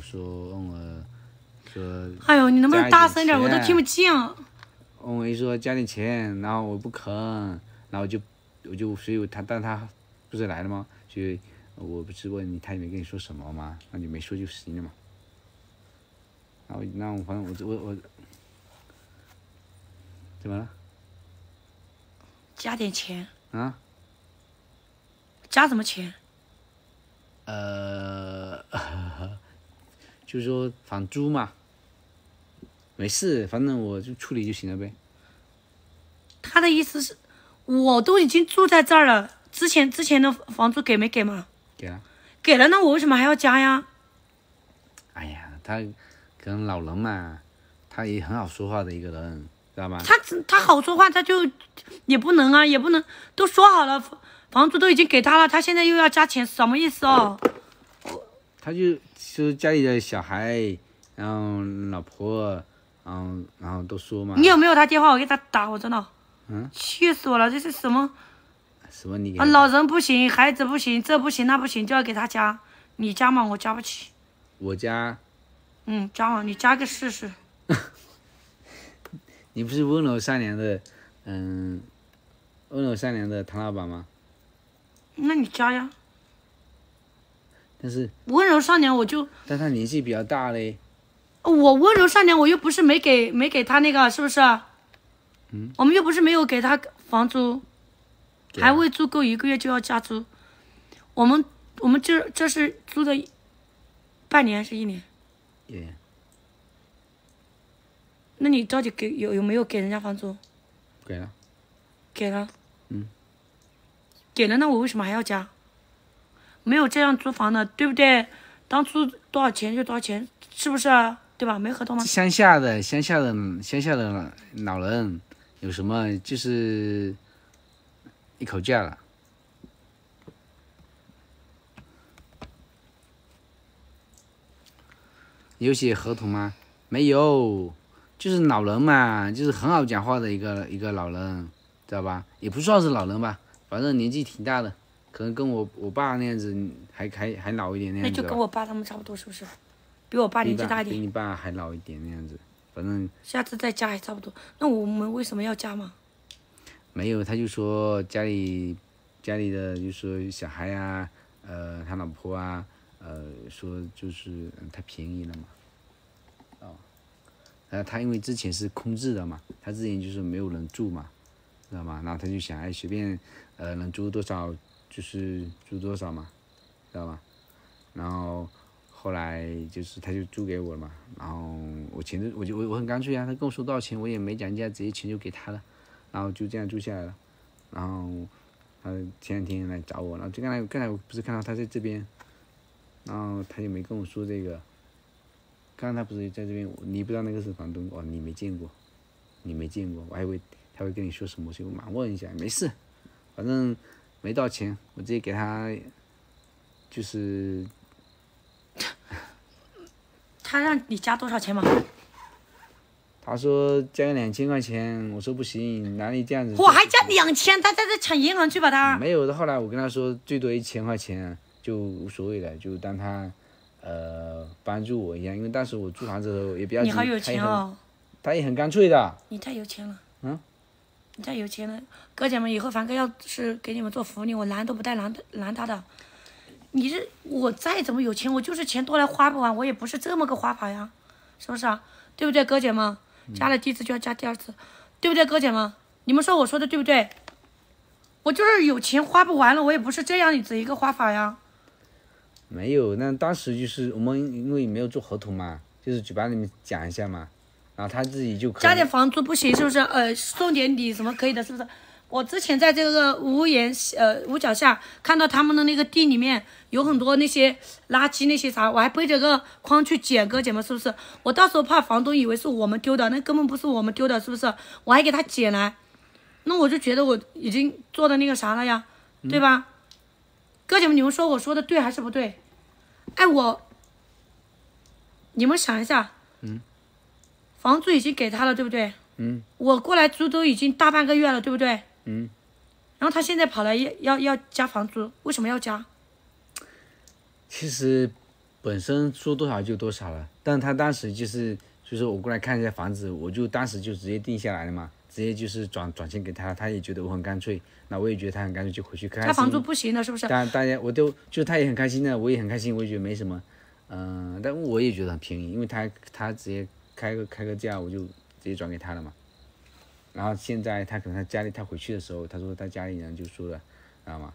说问我说， 哎呦，你能不能大声点？我都听不见。 问我说加点钱，然后我不肯，然后所以但他不是来了吗？所以我不是问你，他也没跟你说什么吗？那你没说就行了嘛。然后反正我怎么了？ 加点钱啊？ 加什么钱？ 就是说房租嘛。没事，反正我就处理就行了呗。 他的意思是，我都已经住在这儿了，之前的房租给没给嘛？ 给了。 给了，那我为什么还要加呀？ 哎呀，他可能老人嘛，他也很好说话的一个人，知道吗？ 他好说话，他就也不能啊，也不能都说好了，房租都已经给他了，他现在又要加钱，什么意思哦？ 他就说家里的小孩，然后老婆，然后都说嘛。 你有没有他电话？我给他打，我真的。 嗯。 气死我了！这是什么？ 什么你？ 老人不行，孩子不行，这不行那不行，就要给他加。你加吗？我加不起。 我加。 加嘛，你加个试试。 你不是温柔善良的，温柔善良的唐老板吗？ 那你加呀。 但是温柔善良我就。 但他年纪比较大嘞。 我温柔善良，我又不是没给他那个，是不是？我们又不是没有给他房租，还未租够1个月就要加租。我们这是租的半年还是1年？那你到底有没有给人家房租？ 给了。 给了。给了，那我为什么还要加？没有这样租房的，对不对？当初多少钱就多少钱，是不是啊？对吧？没合同吗？ 乡下的老人有什么就是一口价了。有写合同吗？没有，就是老人嘛，就是很好讲话的一个老人，知道吧？也不算是老人吧，反正年纪挺大的，可能跟我爸那样子，还老一点那样子。 那就跟我爸他们差不多，是不是？比我爸年纪大一点。 比你爸还老一点那样子，反正。 下次再加还差不多。那我们为什么要加嘛？ 没有，他就说家里的就说小孩啊，他老婆啊，说就是太便宜了嘛。他因为之前是空置的嘛，他之前就是没有人住嘛，知道吗？然后他就想随便能租多少就是租多少嘛，知道吗？然后后来就是他就租给我了嘛，然后我很干脆啊，他跟我说多少钱我也没讲价，直接钱就给他了，然后就这样住下来了。然后他前2天来找我，然后就刚才我不是看到他在这边，然后他就没跟我说这个。刚刚他不是在这边，你不知道那个是房东哦，你没见过，我还以为他会跟你说什么，所以我马上问一下，没事，反正没多少钱，我直接给他，就是。 他让你加多少钱嘛？ 他说加个2000块钱，我说不行，哪里这样子？ 我还加2000，他在这抢银行去吧他。 没有的，后来我跟他说最多1000块钱就无所谓了，就当他帮助我一样，因为当时我租房子的时候也比较急。 你好有钱哦。 他也很干脆的。 你太有钱了。你太有钱了，哥姐们，以后凡哥要是给你们做福利，我拦都不带拦他的。我再怎么有钱，我就是钱多来花不完，我也不是这么个花法呀，是不是啊？对不对，哥姐们？加了第1次就要加第2次，对不对，哥姐们？你们说我说的对不对？我就是有钱花不完了，我也不是这样子一个花法呀。 没有，那当时就是我们因为没有做合同嘛，就是嘴巴里面讲一下嘛，然后他自己就可以加点房租不行，是不是？送点礼什么可以的，是不是？我之前在这个屋脚下看到他们的那个地里面有很多那些垃圾那些啥，我还背着个筐去捡，哥姐们是不是？我到时候怕房东以为是我们丢的，那根本不是我们丢的，是不是？我还给他捡来，那我就觉得我已经做的那个啥了呀，对吧？哥姐们，你们说我说的对还是不对？哎，你们想一下，房租已经给他了，对不对？我过来租都已经大半个月了，对不对？然后他现在跑来要加房租，为什么要加？ 其实本身说多少就多少了，但他当时就是我过来看一下房子，我就当时就直接定下来了嘛，直接就是转钱给他，他也觉得我很干脆，那我也觉得他很干脆，就回去开心。 他房租不行了是不是？ 大家我都就他也很开心的，我也很开心，我也觉得没什么，但我也觉得很便宜，因为他直接开个价，我就直接转给他了嘛。然后现在他可能他家里他回去的时候，他说他家里人就说了，知道吗？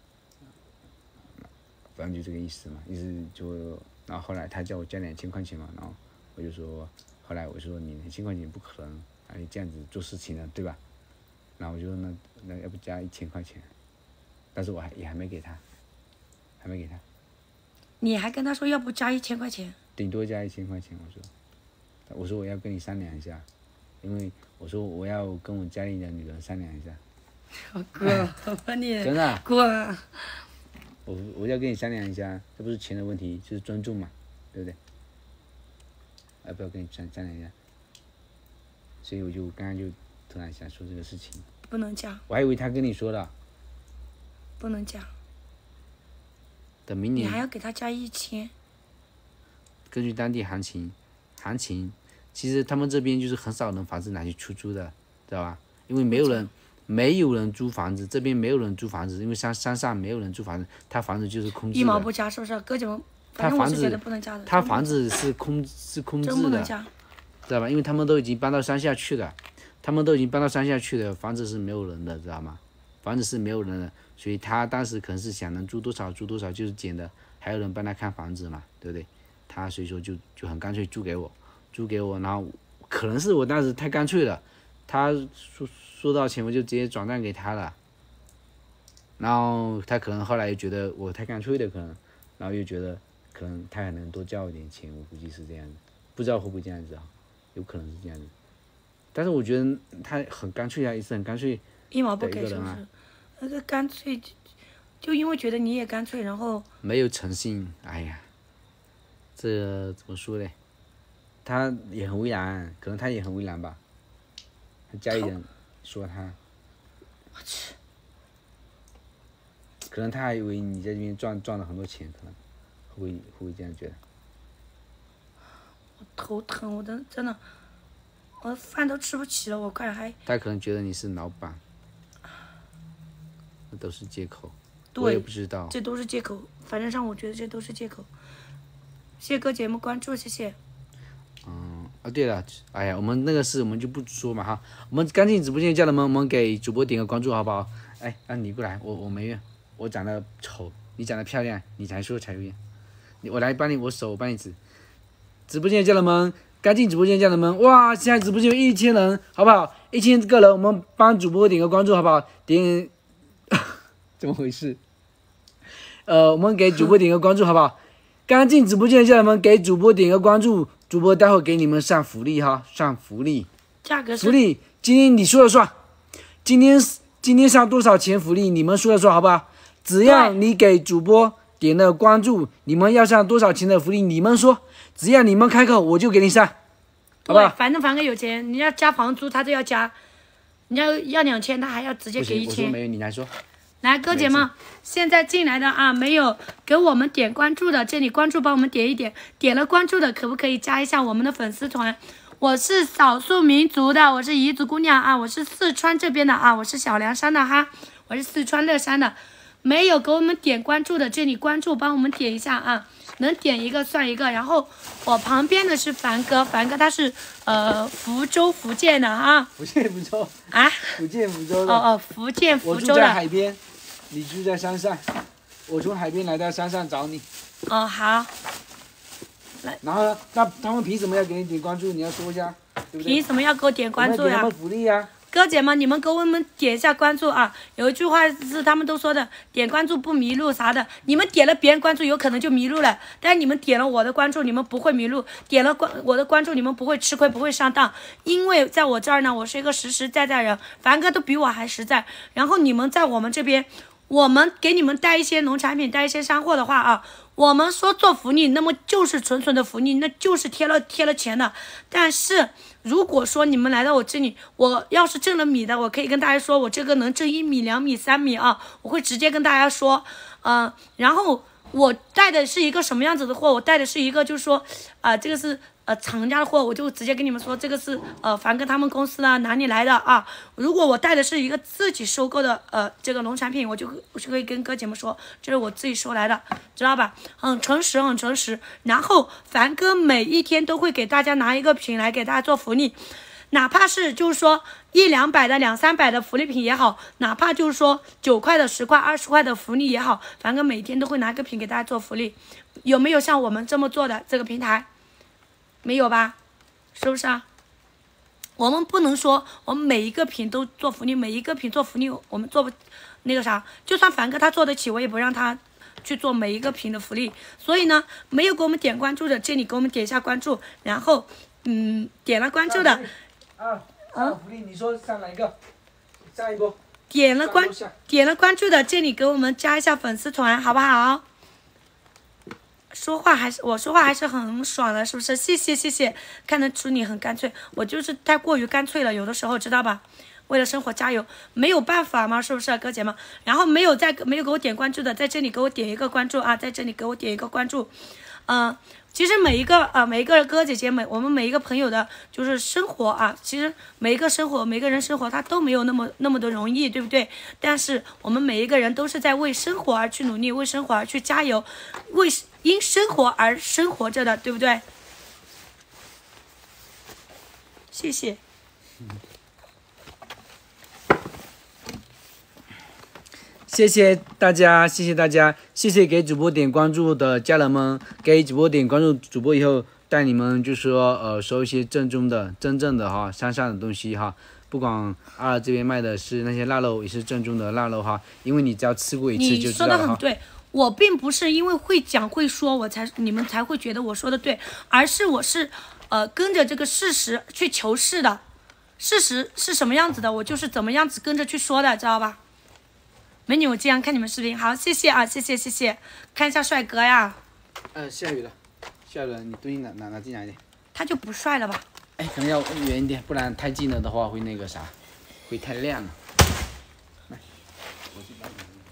反正就这个意思嘛，意思就，然后后来他叫我加2000块钱嘛，然后我就说，后来我说你2000块钱不可能，你这样子做事情的，对吧？然后我就说那要不加1000块钱，但是我还没给他， 你还跟他说要不加1000块钱？ 顶多加1000块钱，我说我要跟你商量一下，因为我说我要跟我家里的女人商量一下。 哥，我把你真的。 滚！ 我要跟你商量一下，这不是钱的问题，就是尊重嘛，对不对？要不要跟你商量一下？所以我就刚刚就突然想说这个事情。 不能加。 我还以为他跟你说了。 不能加。 等明年。 你还要给他加1000。 根据当地行情，其实他们这边就是很少人房子拿去出租的，知道吧？因为没有人租房子，这边没有人租房子，因为山上没有人租房子，他房子就是空置的。 1毛不加，是不是？哥姐们，反正我是觉得不能加的。 他房子是空置的，知道吧？因为他们都已经搬到山下去了，房子是没有人的，知道吗？房子是没有人的，所以他当时可能是想能租多少租多少，就是捡的，还有人帮他看房子嘛，对不对？他所以说就很干脆租给我，然后可能是我当时太干脆了，他说到钱我就直接转账给他了，然后他可能后来又觉得我太干脆了，可能，然后又觉得可能他还能多交我点钱，我估计是这样子，不知道会不会这样子啊，有可能是这样子，但是我觉得他很干脆啊，也是很干脆 1毛不给是不是？那个干脆就因为觉得你也干脆，然后没有诚信，哎呀，这怎么说呢？他也很为难，可能他也很为难吧，他家里人说他， 我去， 可能他还以为你在这边赚了很多钱，可能会不会这样觉得？ 我头疼，我真的，我饭都吃不起了，我快还。 他可能觉得你是老板，那都是借口。 对， 我也不知道， 这都是借口，反正让我觉得这都是借口。谢谢哥节目关注，谢谢。 对了，哎呀，我们那个事我们就不说嘛哈。我们刚进直播间家人们，我们给主播点个关注好不好？哎，让你过来，我没怨，我长得丑，你长得漂亮，你才说才有怨。我来帮你，我手帮你指。直播间家人们，刚进直播间家人们，哇，现在直播间有1000人，好不好？1000个人，我们帮主播点个关注好不好？点，怎么回事？我们给主播点个关注好不好？刚进直播间的家人们，给主播点个关注，主播待会给你们上福利哈，上福利。 价格是福利，今天你说了算。今天上多少钱福利，你们说了算好不好？只要你给主播点了关注，你们要上多少钱的福利，你们说，只要你们开口，我就给你上，好不好？ 反正凡哥有钱，你要加房租他就要加，你要2000，他还要直接给1000。 我说没有，你来说。 来，哥姐们，现在进来的啊，没有给我们点关注的，这里关注帮我们点一点，点了关注的可不可以加一下我们的粉丝团？我是少数民族的，我是彝族姑娘啊，我是四川这边的啊，我是小凉山的哈，我是四川乐山的，没有给我们点关注的，这里关注帮我们点一下啊，能点一个算一个。然后我旁边的是凡哥他是福州福建的啊， 福建福州啊， 福建福州的福建福州的。 我住在海边，你住在山上，我从海边来到山上找你。 好。 然后呢？那他们凭什么要给你点关注？你要说一下，对不对？ 凭什么要给我点关注呀？ 我们给他们福利呀。 哥姐们，你们给我们点一下关注啊！有一句话是他们都说的，点关注不迷路啥的。你们点了别人关注，有可能就迷路了。但是你们点了我的关注，你们不会迷路；点了我的关注，你们不会吃亏，不会上当。因为在我这儿呢，我是一个实实在在人，凡哥都比我还实在。然后你们在我们这边，我们给你们带一些农产品，带一些山货的话啊。我们说做福利，那么就是纯纯的福利，那就是贴了钱的。但是如果说你们来到我这里，我要是挣了米的，我可以跟大家说，我这个能挣1米、2米、3米啊，我会直接跟大家说，然后我带的是一个什么样子的货？我带的是一个，就是说，这个是厂家的货，我就直接跟你们说，这个是凡哥他们公司的哪里来的啊？如果我带的是一个自己收购的这个农产品，我就可以跟哥姐们说，这是我自己收来的，知道吧？很诚实，很诚实。然后凡哥每一天都会给大家拿一个品来给大家做福利。哪怕是就是说100-200的、200-300的福利品也好，哪怕就是说9块的、10块、20块的福利也好，凡哥每天都会拿个品给大家做福利。有没有像我们这么做的这个平台？没有吧？是不是啊？我们不能说我们每一个品都做福利，每一个品做福利我们做不那个啥，就算凡哥他做得起，我也不让他去做每一个品的福利。所以呢，没有给我们点关注的，建议给我们点一下关注，然后点了关注的。 福利，你说上哪一个？上一波。 点了关注的，这里给我们加一下粉丝团，好不好？我说话还是很爽的，是不是？谢谢，看得出你很干脆，我就是太过于干脆了，有的时候知道吧？为了生活加油，没有办法嘛，是不是哥姐们？然后没有给我点关注的，在这里给我点一个关注啊，在这里给我点一个关注，其实每一个哥姐姐我们每一个朋友的，就是生活啊，其实每一个人生活他都没有那么的容易，对不对？但是我们每一个人都是在为生活而去努力，为生活而去加油，因生活而生活着的，对不对？谢谢。 谢谢大家，谢谢给主播点关注的家人们，给主播点关注，主播以后带你们就说收一些真正的哈山上的东西哈，不管二这边卖的是那些腊肉，也是正宗的腊肉哈，因为你只要吃过一次就知道了哈。 你说的很对，我并不是因为会讲会说你们才会觉得我说的对，而是我是跟着这个事实去求是的，事实是什么样子的，我就是怎么样子跟着去说的，知道吧？美女，我经常看你们视频，好，谢谢啊，谢谢，看一下帅哥呀。 下雨了，你东西拿近一点。 他就不帅了吧？ 哎，可能要远一点，不然太近了的话会那个啥，会太亮了。来，我去拿你。